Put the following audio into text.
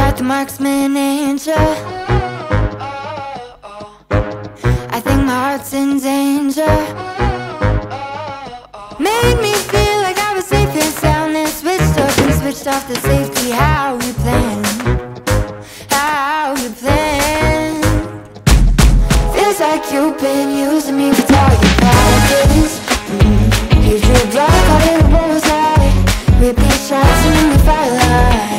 like the marksman angel. I think my heart's in danger. Made me feel like I was safe and sound, and switched up and switched off the safety. How you plan? How you plan? Feels like you've been using me with all your practice. You drew a block out of the bullseye, repeat shots and then we fire.